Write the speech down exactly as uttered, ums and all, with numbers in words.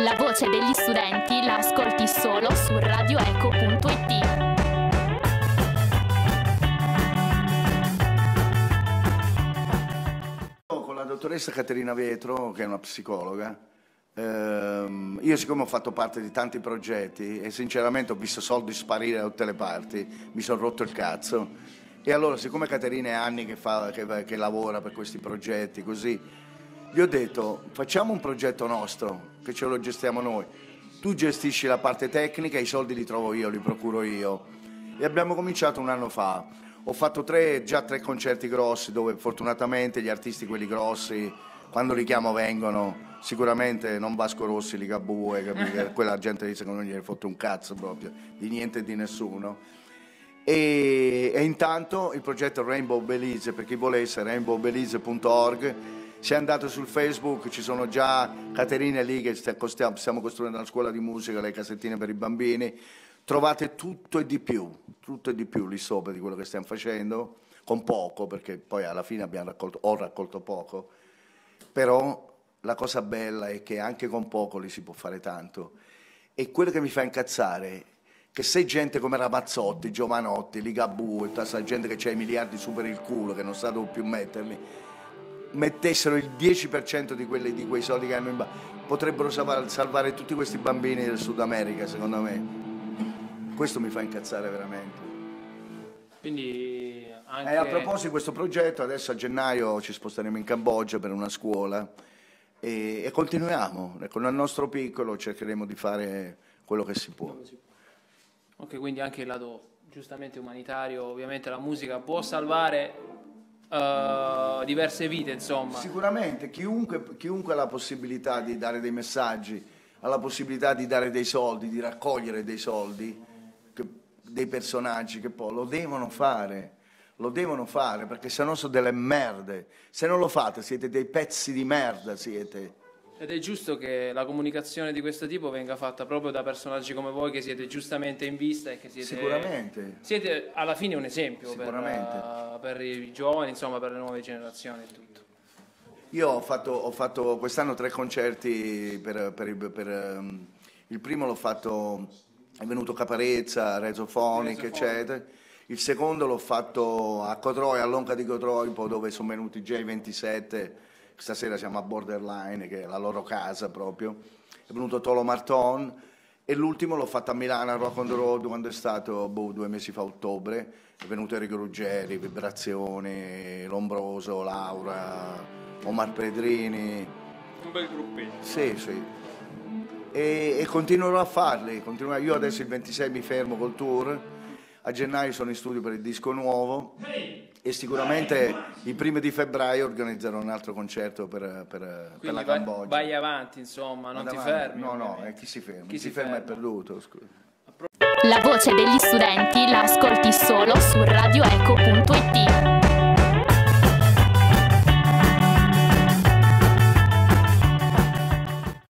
La voce degli studenti la ascolti solo su radio eco punto it. Con la dottoressa Caterina Vetro, che è una psicologa, ehm, io siccome ho fatto parte di tanti progetti e sinceramente ho visto soldi sparire da tutte le parti, mi sono rotto il cazzo. E allora, siccome Caterina è anni che, fa, che, che lavora per questi progetti, così, gli ho detto, facciamo un progetto nostro, che ce lo gestiamo noi. Tu gestisci la parte tecnica, i soldi li trovo io, li procuro io. E abbiamo cominciato un anno fa. Ho fatto tre, già tre concerti grossi, dove fortunatamente gli artisti, quelli grossi, quando li chiamo vengono. Sicuramente non Vasco Rossi, Ligabue, quella gente lì secondo me gli hai fatto un cazzo proprio, di niente e di nessuno. E, e intanto il progetto Rainbow Belize, per chi volesse, rainbow belize punto org. Se andate sul Facebook ci sono già Caterina lì che stiamo, stiamo costruendo una scuola di musica, le cassettine per i bambini. Trovate tutto e di più, tutto e di più lì sopra di quello che stiamo facendo, con poco, perché poi alla fine abbiamo raccolto, ho raccolto poco, però la cosa bella è che anche con poco lì si può fare tanto. E quello che mi fa incazzare che se gente come Ramazzotti, Giovanotti, Ligabue, tutta questa gente che c'ha i miliardi su per il culo, che non sa dove più metterli, mettessero il dieci per cento di, quelli, di quei soldi che hanno in banca, potrebbero salvare, salvare tutti questi bambini del Sud America, secondo me. Questo mi fa incazzare veramente. Quindi anche... E a proposito di questo progetto, adesso a gennaio ci sposteremo in Cambogia per una scuola e, e continuiamo. Con il nostro piccolo cercheremo di fare quello che si può. Ok, quindi anche il lato giustamente umanitario, ovviamente la musica può salvare Uh, diverse vite, insomma. Sicuramente, chiunque, chiunque ha la possibilità di dare dei messaggi, ha la possibilità di dare dei soldi, di raccogliere dei soldi, che, dei personaggi che poi lo devono fare, lo devono fare, perché se no sono delle merde. Se non lo fate siete dei pezzi di merda, siete. Ed è giusto che la comunicazione di questo tipo venga fatta proprio da personaggi come voi, che siete giustamente in vista e che siete... Sicuramente. Siete alla fine un esempio per, Sicuramente. per i giovani, insomma, per le nuove generazioni e tutto. Io ho fatto, ho fatto quest'anno tre concerti, per, per, per, um, il primo l'ho fatto, è venuto Caparezza, Rezo Phonic, eccetera. Il secondo l'ho fatto a Cotroi, all'Onca di Cotroi, dove sono venuti già i ventisette. Stasera siamo a Borderline, che è la loro casa proprio. È venuto Tolo Marton e l'ultimo l'ho fatto a Milano, a Rock on the Road, quando è stato boh, due mesi fa, a ottobre. È venuto Enrico Ruggeri, Vibrazioni, Lombroso, Laura, Omar Pedrini. Un bel gruppetto. Sì, sì. E, e continuerò a farli. Continuerò. Io adesso il ventisei mi fermo col tour. A gennaio sono in studio per il disco nuovo. E sicuramente i primi di febbraio organizzerò un altro concerto per, per, per la Cambogia. Vai avanti, insomma, non Vado ti avanti. fermi. No, no, è chi si ferma. Chi Chi si si ferma ferma è perduto. Scusa. La voce degli studenti la ascolti solo su radio eco punto it.